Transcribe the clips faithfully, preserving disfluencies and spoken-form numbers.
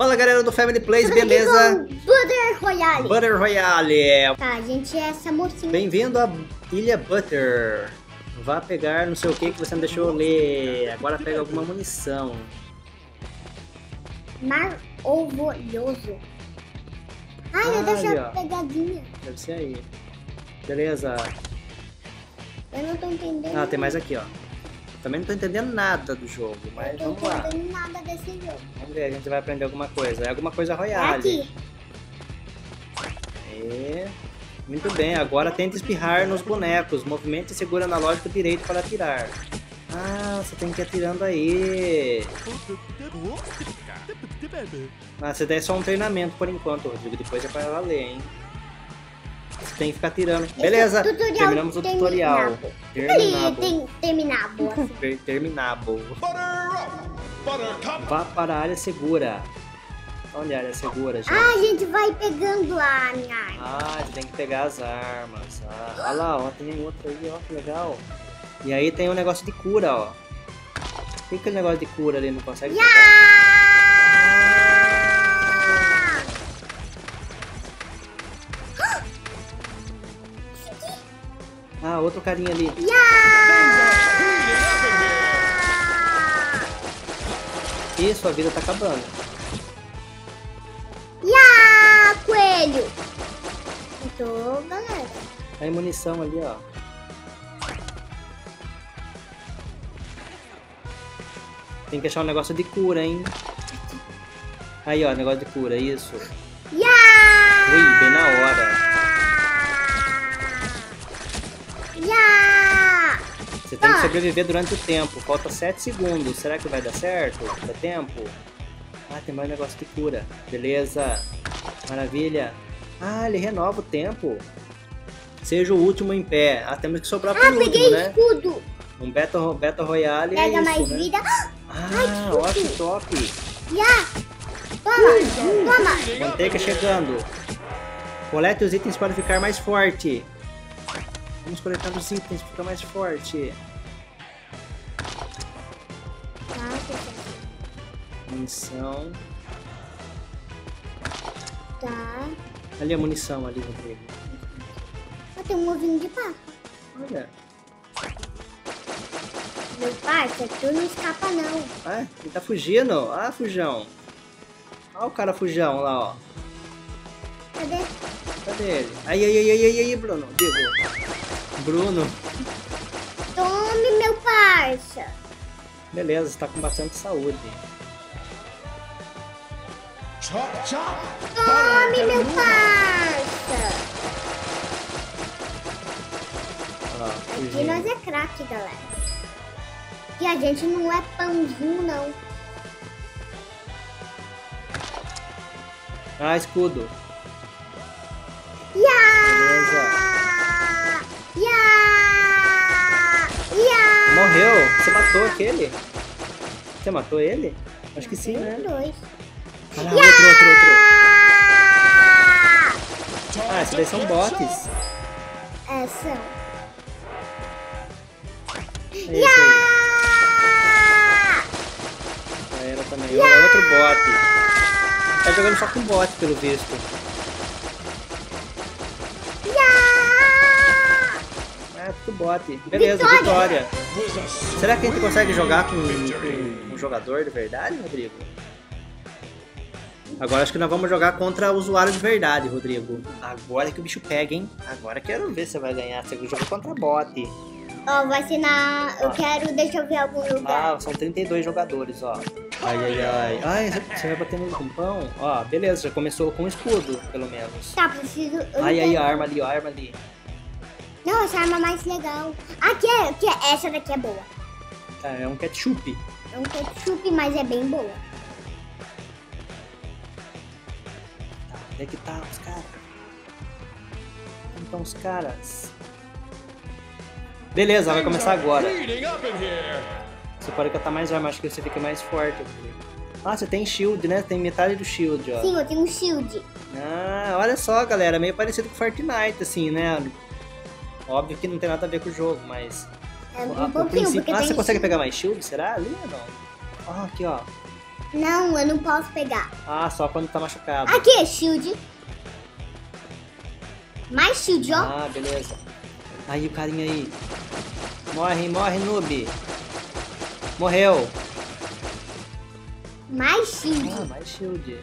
Fala galera do Family Plays, Tudo beleza? Butter Royale. Butter Royale. Tá, a gente é essa mocinha. Bem-vindo à Ilha Butter. Vá pegar não sei o que que você não deixou eu ler. Agora pega alguma munição. Mar Orgulhoso. Ai, eu Ah, deixei ali, a ó. pegadinha. Deve ser aí. Beleza. Eu não tô entendendo. Ah, tem mais aqui, ó. Também não tô entendendo nada do jogo, mas Eu não vamos tô lá. entendendo nada desse jogo. Vamos ver, a gente vai aprender alguma coisa. É alguma coisa É Royale. aqui. É. Muito bem, agora tenta espirrar nos bonecos. Movimente e segura analógico direito para atirar. Ah, você tem que ir atirando aí. Ah, essa daí é só um treinamento por enquanto, Rodrigo. Depois é para valer, hein? Você tem que ficar atirando. Beleza, tutorial terminamos o tutorial. Ali, tem terminado. Assim. Ter- Terminado. Vá para a área segura. Olha a área segura, gente. Ah, a gente vai pegando a minha arma. Ah, você tem que pegar as armas. Ah, olha lá, ó, tem outro aí, ó, que legal. E aí tem um negócio de cura, ó. Por que aquele negócio de cura ali não consegue pegar? Ah, outro carinha ali. E sua vida tá acabando. Ya, coelho. Então, galera. Tem munição ali, ó. Tem que achar um negócio de cura, hein? Aí, ó, negócio de cura, isso. Ya! Ui, bem na hora. Ya! Você tem que Ah. sobreviver durante o tempo. Falta sete segundos. Será que vai dar certo? Dá tempo? Ah, tem mais negócio de cura. Beleza. Maravilha. Ah, ele renova o tempo. Seja o último em pé. Ah, temos que sobrar por Ah, último, peguei né? escudo. Um Battle, Battle Royale é Pega isso, mais né? vida. Ah, ó, que top. Ya! Toma! Toma! Manteiga chegando. Colete os itens para ficar mais forte. Vamos coletar os itens para ficar mais forte. Munição. Tá. Ali a munição ali, Rodrigo. Ah, tem um ovinho de pato. Olha. Meu parça, tu não escapa não. Ah, ele tá fugindo. Ah, fujão. Olha o cara fujão lá, ó. Cadê? Cadê ele? Aí, aí, aí, aí, aí, aí, Bruno. Digo. Bruno. Tome, meu parça. Beleza, você tá com bastante saúde. Tome, meu parça. Ó, Aqui fugindo. nós é craque, galera. E a gente não é pãozinho, não. Ah, escudo. Ya! Ya! Ya! Morreu. Você matou aquele? Você matou ele? Acho que sim, né? Dois. Olha lá, outro, outro, outro. Ah, esses daí são bots. É, são. É esse aí. Ah, ela também. Olha, outro bot. Tá jogando só com bot, pelo visto. Ah, tudo bot. Beleza, vitória. Vitória. Será que a gente consegue jogar com, com um jogador de verdade, Rodrigo? Agora acho que nós vamos jogar contra usuário de verdade, Rodrigo. Agora que o bicho pega, hein? Agora quero ver se você vai ganhar. Você joga contra bot. Ó, vai ser na... Eu Ah. quero... Deixa eu ver algum lugar. Ah, são trinta e dois jogadores, ó. Ai, ai, ai. Ai, você vai bater nele com pão? Ó, beleza, já começou com escudo, pelo menos. Tá, preciso... eu Ai, não ai, quero- a arma ali, ó, a arma ali. Não, essa arma é mais legal. Aqui é, aqui é... Essa daqui é boa. Tá, é um ketchup. É um ketchup, mas é bem boa. Tá, onde é que tá os caras? Onde estão os caras? Beleza, vai começar agora. Você pode catar mais arma, acho que você fica mais forte. Ah, você tem shield, né? Tem metade do shield, ó. Sim, eu tenho um shield. Ah, olha só, galera. Meio parecido com Fortnite, assim, né? Óbvio que não tem nada a ver com o jogo, mas... É um Ah, o pouquinho, princípio... porque ah, tem você consegue shield. pegar mais shield? Será? Ali ou não? Ah, aqui, ó. Não, eu não posso pegar. Ah, só quando tá machucado. Aqui, shield. Mais shield, ó. Ah, beleza. Aí o carinha aí. Morre, morre, noob. Morreu. Mais shield. Ah, mais shield.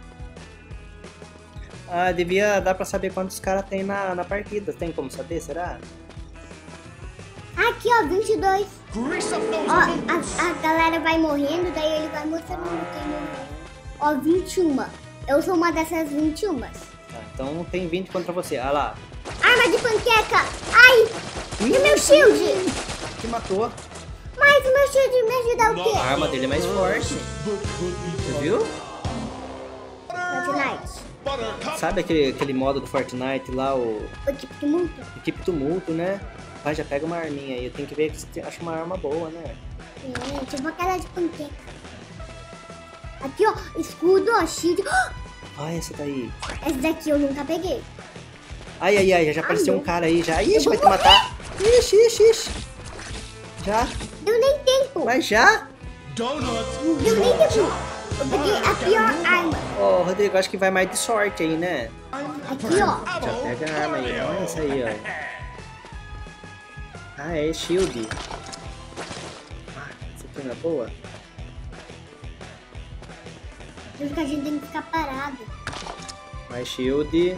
Ah, devia dar pra saber quantos caras tem na, na partida. Tem como saber, será? Aqui, ó, vinte e dois. Ó, a, a galera vai morrendo, daí ele vai mostrando quem morreu. Ó, vinte e um. Eu sou uma dessas vinte e um. Tá, então tem vinte contra você. Ah lá. Arma de panqueca. Ai, e o meu shield? Que matou. Mas o meu shield me ajuda o quê? A arma dele é mais forte. Você viu? Fortnite. Sabe aquele, aquele modo do Fortnite lá, o Equipe tumulto. Equipe Tumulto, né? Vai, já pega uma arminha aí. Eu tenho que ver se você acha uma arma boa, né? É, tipo aquela de panqueca. Aqui, ó, escudo, ó, shield. Olha essa daí. Essa daqui eu nunca peguei. Ai, ai, ai, já apareceu Ah, um cara aí já. Ixi, vou vai te matar. Ixi, ixi, ixi. Já? Deu nem tempo. Mas já? Deu nem tempo. Eu peguei a pior arma. Ó, oh, Rodrigo, acho que vai mais de sorte aí, né? Aqui, ó. Já pega a arma aí. Olha essa aí, ó. Ah, é shield. Ah, essa aqui não é boa? Por isso que a gente tem que ficar parado. Mais shield.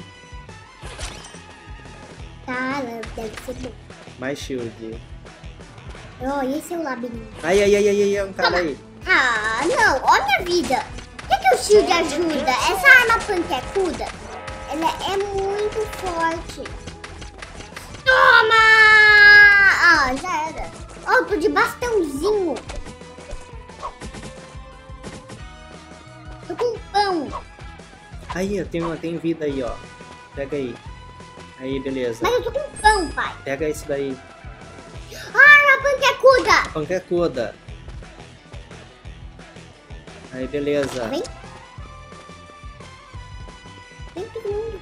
Tá, deve ser bom. Mais shield. Ó, esse é o labirinto. Ai, ai, ai, ai, ai, um cara aí. Ah, não, ó minha vida. O que, que o shield ajuda? Essa arma panquecuda, ela é muito forte. Toma! Ah, já era. Ó, eu tô de bastãozinho. Tô com pão. Aí, eu tenho, eu tenho vida aí, ó. Pega aí. Aí, beleza. Mas eu tô com pão, pai. Pega isso daí. Ah, arma panquecuda. Panquecuda. Aí, beleza. Vem. Vem todo mundo.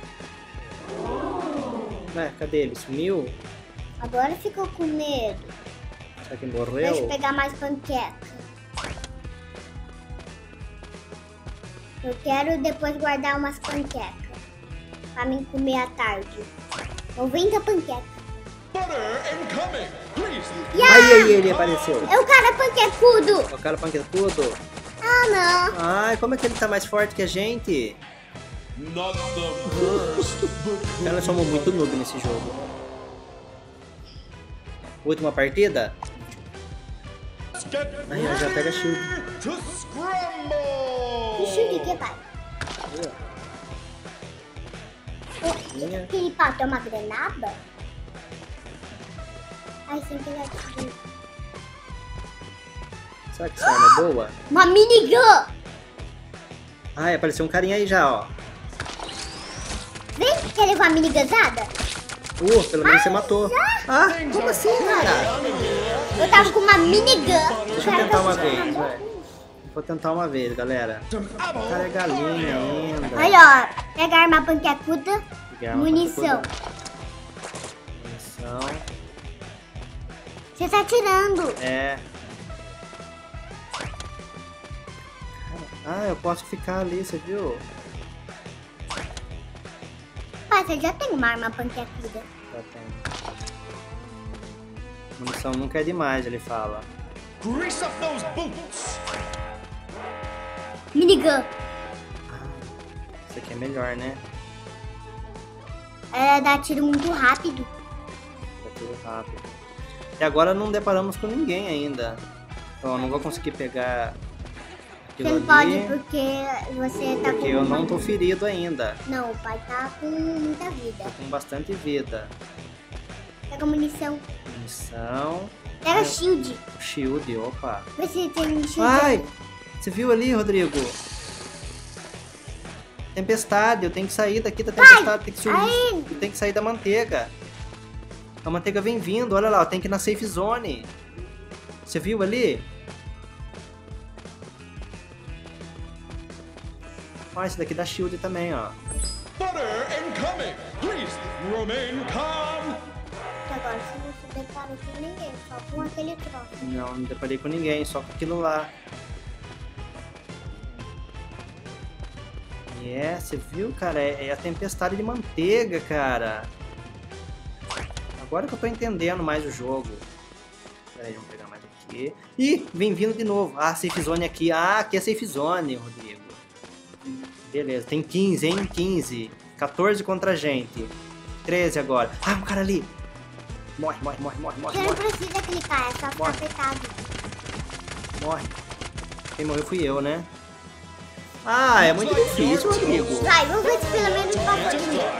Ué, cadê ele? Sumiu? Agora ficou com medo. Será que Deixa eu morreu? pegar mais panqueca. Eu quero depois guardar umas panquecas pra mim comer à tarde. noventa panquecas. Yeah! Aí, aí, ele apareceu. É o cara panquecudo. O cara panquecudo. Ah, não. Ai, como é que ele tá mais forte que a gente? Cara, somos muito noob nesse jogo. Última partida? Aí, ó, já pega shield. Que shield que vai? Minha. Aquele pato é uma granada? Ai, sem querer atirei. Será que essa arma é boa? Uma minigun. Ai, apareceu um carinha aí já, ó. Vem, quer levar a minigunzada? Uh, pelo menos você matou. Ah, como assim, cara? Eu tava com uma minigun. Deixa eu tentar uma vez, vai. Vou tentar uma vez, galera. O cara é galinha ainda. Olha, ó. Pega a arma panquecuda. Pegar uma Munição. Munição. Você tá atirando. É. Ah, eu posso ficar ali, você viu? Pai, você já tem uma arma panquecuda. Já tem. Munição nunca é demais, ele fala. Grease up those boots! Minigun. Ah, isso aqui é melhor, né? Ela dá tiro muito rápido. Tá tudo rápido. E agora não deparamos com ninguém ainda. Então eu não vou conseguir pegar aquilo Você não ali, pode porque você tá porque com... eu não tô ferido ainda. Não, o pai tá com muita vida. Tô com bastante vida. Pega munição. Munição. Pega shield. Shield, opa. Vê se tem shield. Ai! Você viu ali, Rodrigo? Tempestade, eu tenho que sair daqui da tempestade, tem que subir, Ai. eu tenho que sair da manteiga. A manteiga vem vindo, olha lá, eu tenho que ir na safe zone. Você viu ali? Ó, esse daqui dá shield também, ó. Butter incoming! Please remain calm! E agora você não se deparou com ninguém, só com aquele troço. Não, não deparei com ninguém, só com aquilo lá. É, você viu, cara? É, é a tempestade de manteiga, cara. Agora que eu tô entendendo mais o jogo. Pera aí, vamos pegar mais aqui. Ih, vem vindo de novo. Ah, safe zone aqui. Ah, aqui é safe zone, Rodrigo. Beleza, tem quinze, hein? quinze. quatorze contra a gente. treze agora. Ah, um cara ali. Morre, morre, morre, morre, morre. Você não morre. precisa clicar, é só ficar Morre. apertado. Morre. Quem morreu fui eu, né? Ah, é muito difícil, Rodrigo. Vai, vamos ver se pelo menos passa de mim.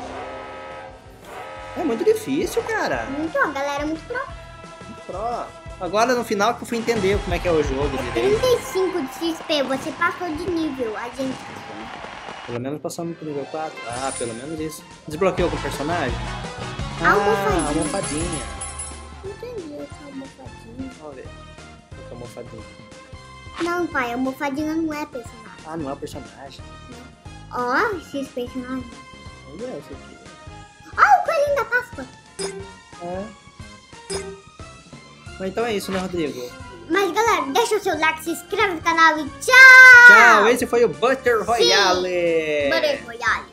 É muito difícil, cara. Muito bom, galera, muito pro. Pro. Agora no final que eu fui entender como é que é o jogo direito. trinta e cinco de X P, você passou de nível, a gente. Pelo menos passamos pro nível quatro. Ah, pelo menos isso. Desbloqueou com o personagem? A almofadinha. Ah, almofadinha. Não entendi essa almofadinha. Vamos ver. Qual que é a almofadinha? Não, pai, a almofadinha não é personagem. Ah, não é o personagem. Ó, esses personagens. Olha esse aqui. Ó, o coelhinho da Páscoa. É. Mas então é isso, né, Rodrigo? Mas, galera, deixa o seu like, se inscreve no canal e tchau! Tchau, esse foi o Butter Royale. Butter Royale.